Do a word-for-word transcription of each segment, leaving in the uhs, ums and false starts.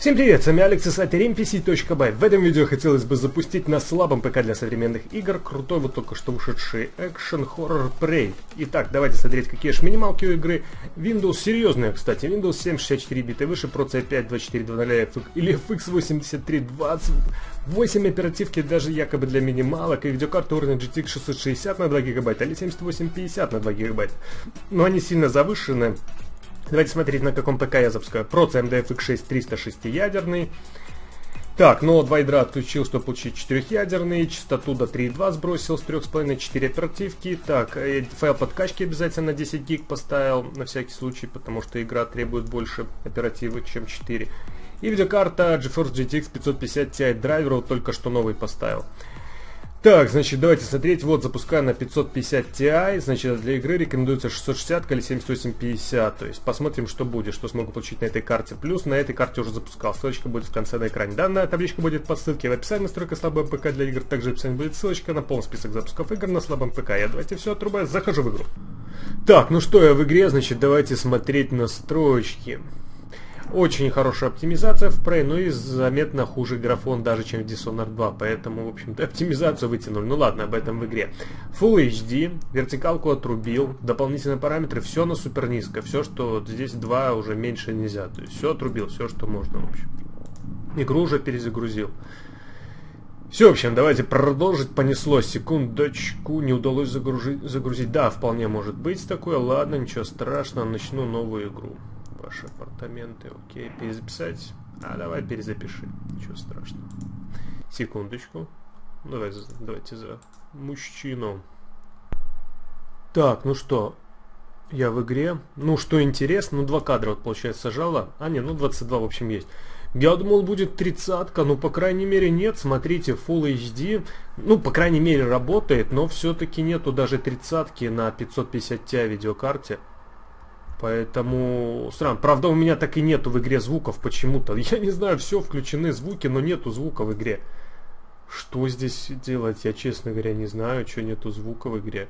Всем привет, с вами Алекс и сайт эр эм пи си точка бай. В этом видео хотелось бы запустить на слабом ПК для современных игр крутой вот только что ушедший экшен хоррор Prey. Итак, давайте смотреть, какие же минималки у игры. Windows серьезные, кстати. Windows семь шестьдесят четыре бита выше, Pro си пять двадцать четыре двадцать или эф икс восемьдесят три двадцать восемь оперативки даже якобы для минималок. И видеокарта уровня джи ти экс шестьсот шестьдесят на два гигабайта или семьдесят восемь пятьдесят на два гигабайта. Но они сильно завышены. Давайте смотреть, на каком ПК я запускаю. Proce эм ди эф икс шесть триста шестиядерный. Так, но два ядра отключил, чтобы получить четырехъядерный. Частоту до три и два сбросил с трех с половиной, четыре оперативки. Так, файл подкачки обязательно десять гиг поставил, на всякий случай, потому что игра требует больше оперативы, чем четыре. И видеокарта GeForce джи ти экс пятьсот пятьдесят ти драйвер, вот только что новый поставил. Так, значит, давайте смотреть. Вот, запускаю на пятьсот пятьдесят ти, значит, для игры рекомендуется шестьсот шестьдесят или семьдесят восемь пятьдесят. То есть, посмотрим, что будет, что смогу получить на этой карте. Плюс, на этой карте уже запускал. Ссылочка будет в конце на экране. Данная табличка будет по ссылке в описании. Настройка слабого ПК для игр. Также в описании будет ссылочка на полный список запусков игр на слабом ПК. Я давайте все отрубаю, захожу в игру. Так, ну что, я в игре, значит, давайте смотреть настройки. Очень хорошая оптимизация в Prey, но и заметно хуже графон даже, чем в Dishonored два, поэтому, в общем-то, оптимизацию вытянули. Ну ладно, об этом в игре. Full эйч ди, вертикалку отрубил, дополнительные параметры, все на супер низко, все, что здесь два уже меньше нельзя, то есть все отрубил, все, что можно, в общем. Игру уже перезагрузил. Все, в общем, давайте продолжить. Понеслось. Секундочку, не удалось загрузить, загрузить. Да, вполне может быть такое. Ладно, ничего страшного, начну новую игру. Ваши апартаменты, окей, перезаписать. А, давай перезапиши. Ничего страшного. Секундочку. Давай, давайте за мужчину. Так, ну что, я в игре. Ну, что интересно, ну, два кадра, вот, получается, сажало. А, не, ну, двадцать два, в общем, есть. Я думал, будет тридцатка, ну, по крайней мере, нет. Смотрите, Full эйч ди, ну, по крайней мере, работает, но все-таки нету даже тридцатки на пятьсот пятьдесят ти видеокарте. Поэтому странно. Правда, у меня так и нету в игре звуков почему-то. Я не знаю, все включены звуки, но нету звука в игре. Что здесь делать, я, честно говоря, не знаю, что нету звука в игре.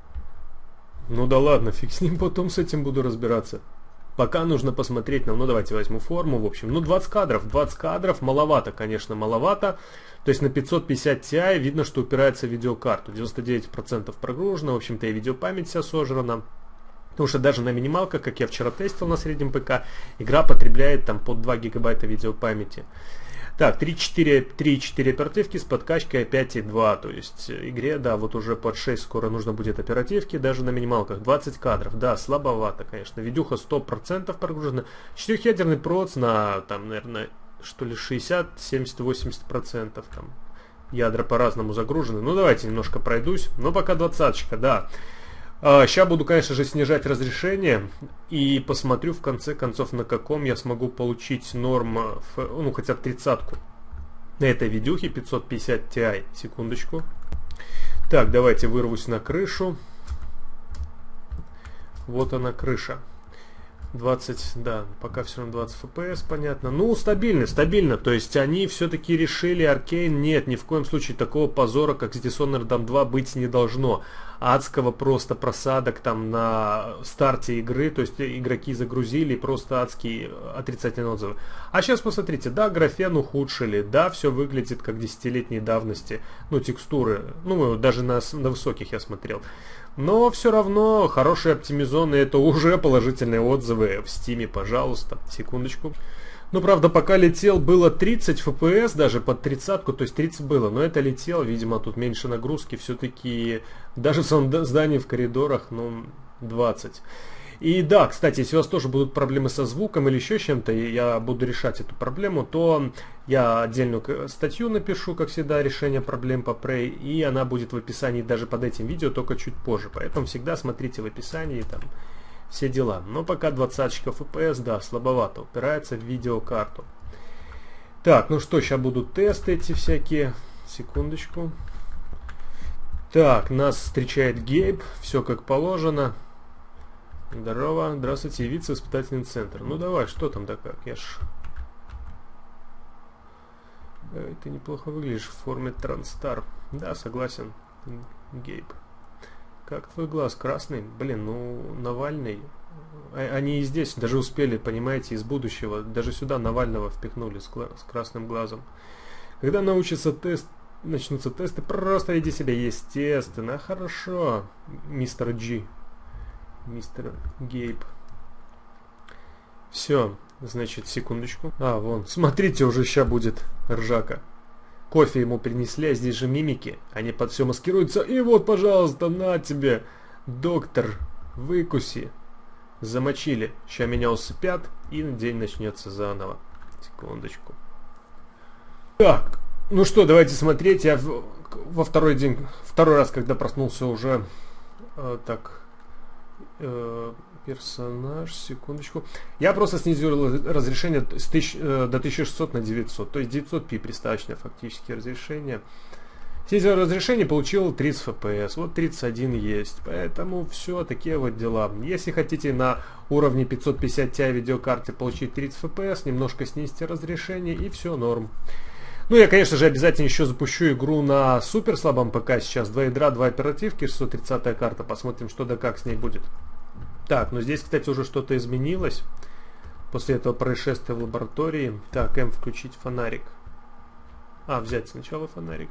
Ну да ладно, фиг с ним, потом с этим буду разбираться. Пока нужно посмотреть нам, ну давайте возьму форму, в общем, ну двадцать кадров, двадцать кадров, маловато, конечно, маловато. То есть на пятьсот пятьдесят ти видно, что упирается в видеокарту, девяносто девять процентов прогружено, в общем-то и видеопамять вся сожрана. Потому что даже на минималках, как я вчера тестил на среднем ПК, игра потребляет там под два гигабайта видеопамяти. Так, три и четыре оперативки с подкачкой пять и два. То есть игре, да, вот уже под шесть скоро нужно будет оперативки, даже на минималках. двадцать кадров, да, слабовато, конечно. Видюха сто процентов прогружена. Четырехъядерный проц на, там, наверное, что ли шестьдесят, семьдесят, восемьдесят процентов. Там ядра по-разному загружены. Ну, давайте немножко пройдусь. Но пока двадцаточка, да. Сейчас буду, конечно же, снижать разрешение и посмотрю в конце концов, на каком я смогу получить норм, ну хотя бы тридцатку на этой видюхе пятьсот пятьдесят ти. Секундочку. Так, давайте вырвусь на крышу. Вот она, крыша. двадцать, да, пока все равно двадцать эф пи эс, понятно. Ну, стабильно, стабильно. То есть они все-таки решили, Аркейн, нет, ни в коем случае такого позора, как с Dishonored два, быть не должно. Адского просто просадок там на старте игры, то есть игроки загрузили, просто адские отрицательные отзывы. А сейчас посмотрите, да, графен ухудшили, да, все выглядит как десятилетней давности, ну, текстуры, ну, даже на, на высоких я смотрел. Но все равно хорошие оптимизоны, это уже положительные отзывы в Стиме, пожалуйста. Секундочку. Ну, правда, пока летел, было тридцать эф пи эс, даже под тридцатку, то есть тридцать было, но это летел, видимо, тут меньше нагрузки, все-таки даже в самом здании, в коридорах, ну, двадцать. И да, кстати, если у вас тоже будут проблемы со звуком или еще чем-то, и я буду решать эту проблему, то я отдельную статью напишу, как всегда, решение проблем по Prey, и она будет в описании даже под этим видео, только чуть позже. Поэтому всегда смотрите в описании, там, все дела. Но пока двадцать эф пи эс, да, слабовато, упирается в видеокарту. Так, ну что, сейчас будут тесты эти всякие. Секундочку. Так, нас встречает Гейб, все как положено. Здорово, здравствуйте, явиться в испытательный центр. Ну давай, что там да как, я ж... Эй, ты неплохо выглядишь в форме Транстар. Да, согласен, Гейб. Как твой глаз, красный? Блин, ну, Навальный Они и здесь даже успели, понимаете, из будущего. Даже сюда Навального впихнули с, с красным глазом. Когда научатся тест, начнутся тесты, просто веди себя естественно. Хорошо, мистер Джи. Мистер Гейб. Все, значит, секундочку. А, вон, смотрите, уже ща будет ржака. Кофе ему принесли, а здесь же мимики. Они под все маскируются. И вот, пожалуйста, на тебе, доктор, выкуси. Замочили. Ща меня усыпят, и день начнется заново. Секундочку. Так, ну что, давайте смотреть. Я в, во второй день, второй раз, когда проснулся уже, э, так, э, персонаж, секундочку. Я просто снизил разрешение с тысяч, э, до тысяча шестьсот на девятьсот. То есть девятьсот пи приставочное фактически разрешение. Снизил разрешение, получил тридцать эф пи эс. Вот тридцать один есть. Поэтому все, такие вот дела. Если хотите на уровне пятьсот пятьдесят ти видеокарте получить тридцать эф пи эс, немножко снизьте разрешение и все норм. Ну, я, конечно же, обязательно еще запущу игру на супер слабом ПК сейчас. Два ядра, два оперативки, шестьсот тридцатая карта. Посмотрим, что да как с ней будет. Так, ну здесь, кстати, уже что-то изменилось. После этого происшествия в лаборатории. Так, М, включить фонарик. А, взять сначала фонарик.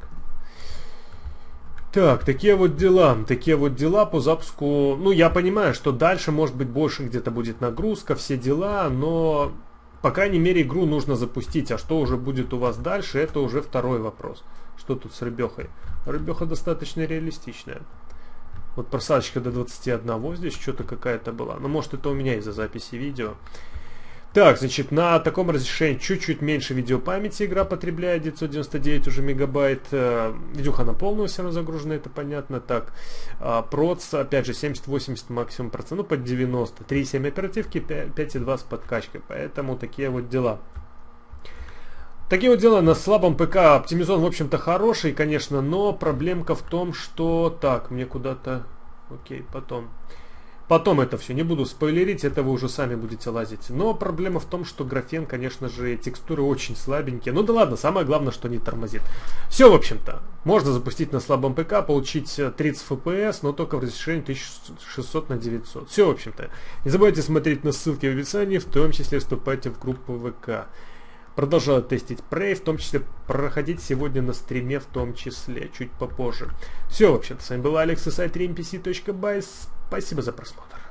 Так, такие вот дела, такие вот дела по запуску. Ну, я понимаю, что дальше, может быть, больше где-то будет нагрузка, все дела, но, по крайней мере, игру нужно запустить. А что уже будет у вас дальше, это уже второй вопрос. Что тут с рыбехой? Рыбеха достаточно реалистичная. Вот просадочка до двадцати одного здесь что-то какая-то была. Но, может, это у меня из-за записи видео. Так, значит, на таком разрешении чуть-чуть меньше видеопамяти игра потребляет, девятьсот девяносто девять уже мегабайт. Видюха на полную все равно загружена, это понятно. Так, проц, опять же, семьдесят-восемьдесят максимум процентов, ну, под девяносто. три и семь оперативки, пять и два с подкачкой. Поэтому такие вот дела. Такие вот дела. На слабом ПК оптимизон, в общем-то, хороший, конечно, но проблемка в том, что... Так, мне куда-то... Окей, потом... Потом это все, не буду спойлерить, это вы уже сами будете лазить. Но проблема в том, что графен, конечно же, текстуры очень слабенькие. Ну да ладно, самое главное, что не тормозит. Все, в общем-то, можно запустить на слабом ПК, получить тридцать эф пи эс, но только в разрешении тысяча шестьсот на девятьсот. Все, в общем-то. Не забывайте смотреть на ссылки в описании, в том числе вступайте в группу ВК. Продолжаю тестить Prey, в том числе проходить сегодня на стриме, в том числе, чуть попозже. Все, в общем-то, с вами был Алекс и сайт ри эм пи си точка бай. Спасибо за просмотр.